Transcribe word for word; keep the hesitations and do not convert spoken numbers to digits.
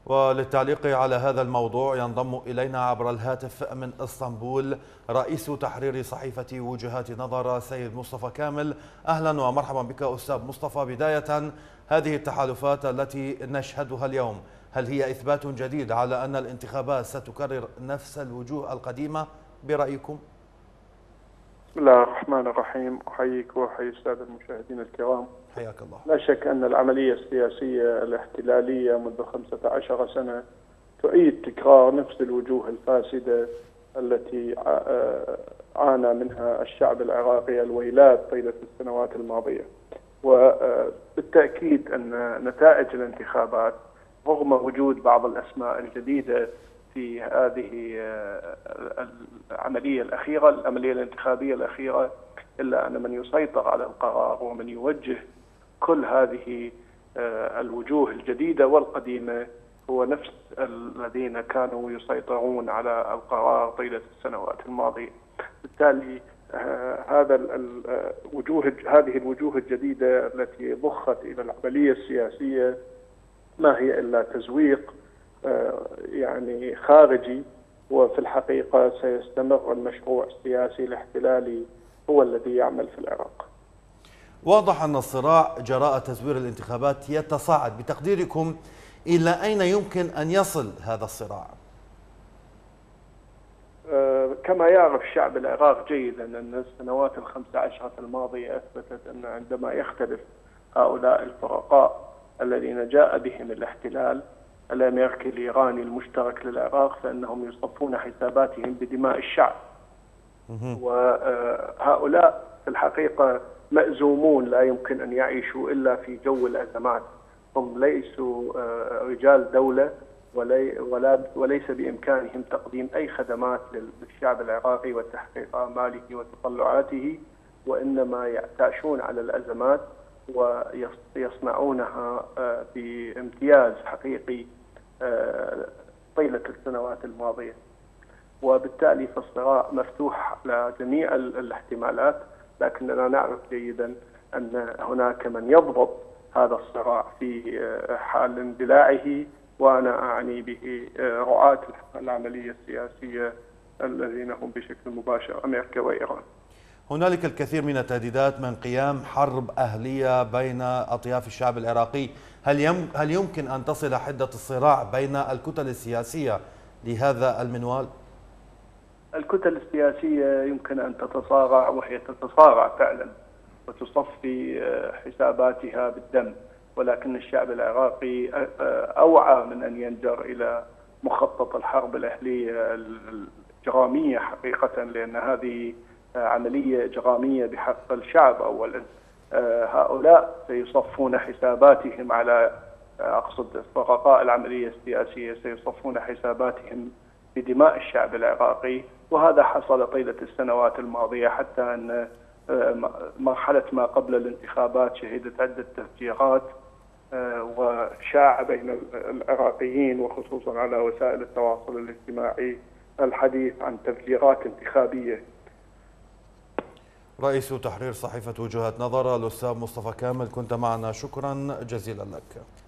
وللتعليق على هذا الموضوع ينضم إلينا عبر الهاتف من اسطنبول رئيس تحرير صحيفة وجهات نظر سيد مصطفى كامل. أهلا ومرحبا بك أستاذ مصطفى. بداية، هذه التحالفات التي نشهدها اليوم هل هي إثبات جديد على أن الانتخابات ستكرر نفس الوجوه القديمة برأيكم؟ بسم الله الرحمن الرحيم. أحييك وأحيي السادة المشاهدين الكرام. حياك الله. لا شك أن العملية السياسية الاحتلالية منذ خمسة عشر سنة تعيد تكرار نفس الوجوه الفاسدة التي عانى منها الشعب العراقي الويلات طيلة السنوات الماضية. وبالتأكيد أن نتائج الانتخابات رغم وجود بعض الأسماء الجديدة في هذه العملية الأخيرة العملية الانتخابية الأخيرة، إلا أن من يسيطر على القرار ومن يوجه كل هذه الوجوه الجديدة والقديمة هو نفس الذين كانوا يسيطرون على القرار طيلة السنوات الماضية. بالتالي هذا الوجوه هذه الوجوه الجديدة التي ضخت إلى العملية السياسية ما هي إلا تزويق يعني خارجي، وفي الحقيقة سيستمر المشروع السياسي الاحتلالي هو الذي يعمل في العراق. واضح أن الصراع جراء تزوير الانتخابات يتصاعد. بتقديركم إلى أين يمكن أن يصل هذا الصراع؟ أه كما يعرف الشعب العراق جيدا أن السنوات الخمسة عشرة الماضية أثبتت أن عندما يختلف هؤلاء الفرقاء الذين جاء بهم الاحتلال الأمريكي الإيراني المشترك للعراق فإنهم يصفون حساباتهم بدماء الشعب. وهؤلاء في الحقيقة مأزومون، لا يمكن أن يعيشوا إلا في جو الأزمات. هم ليسوا رجال دولة ولا وليس بإمكانهم تقديم أي خدمات للشعب العراقي وتحقيق آماله وتطلعاته، وإنما يعتاشون على الأزمات ويصنعونها بامتياز حقيقي طيلة السنوات الماضية. وبالتالي فالصراع مفتوح على جميع الاحتمالات، لكننا نعرف جيدا أن هناك من يضبط هذا الصراع في حال اندلاعه، وأنا أعني به رعاة العملية السياسية الذين هم بشكل مباشر أمريكا وإيران. هنالك الكثير من التهديدات من قيام حرب أهلية بين أطياف الشعب العراقي. هل يم هل يمكن أن تصل حدة الصراع بين الكتل السياسية لهذا المنوال؟ الكتل السياسية يمكن أن تتصارع، وهي تتصارع فعلا وتصفي حساباتها بالدم، ولكن الشعب العراقي أوعى من أن ينجر إلى مخطط الحرب الأهلية الإجرامية حقيقة، لأن هذه عملية إجرامية بحق الشعب. أولا هؤلاء سيصفون حساباتهم على أقصد فرقاء العملية السياسية سيصفون حساباتهم بدماء الشعب العراقي، وهذا حصل طيلة السنوات الماضية، حتى أن مرحلة ما قبل الانتخابات شهدت عدة تفجيرات وشاع بين العراقيين وخصوصا على وسائل التواصل الاجتماعي الحديث عن تفجيرات انتخابية. رئيس تحرير صحيفة وجهات نظر الأستاذ مصطفى كامل، كنت معنا، شكرا جزيلا لك.